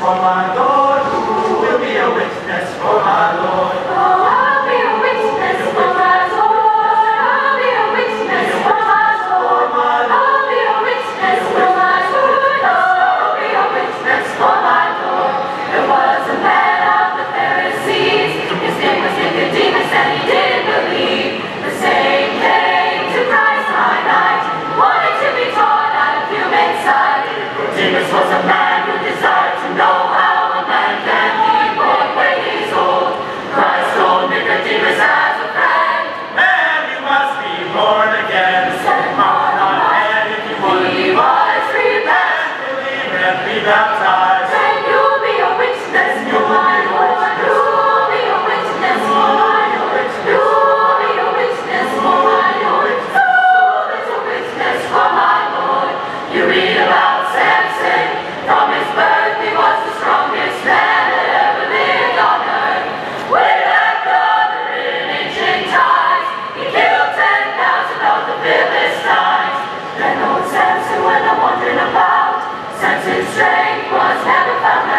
for my Lord? Who will be a witness for my Lord? Oh, I'll be a witness for my Lord. I'll be a witness for my Lord. I'll be a witness for my Lord. I'll be a witness for my Lord. There was a man of the Pharisees. His name was Nicodemus, and he didn't believe. The same came to Christ by night, wanted to be taught out of human sight. Nicodemus was a man who desired to know how a man can be born when he's old. Christ told Nicodemus as a friend, Man, you must be born again. Come on, man, if you want to be he was repent. believe and be baptized. Then you'll be a witness for my Lord. You'll be a witness for my Lord. You'll be a witness for my Lord. You'll be a witness for my Lord. You read about Samson. From his birth he was the strongest man that ever lived on earth. Way back yonder in ancient times, he killed 10,000 of the Philistines. Then old Samson went a wandering about. Samson's strength was never found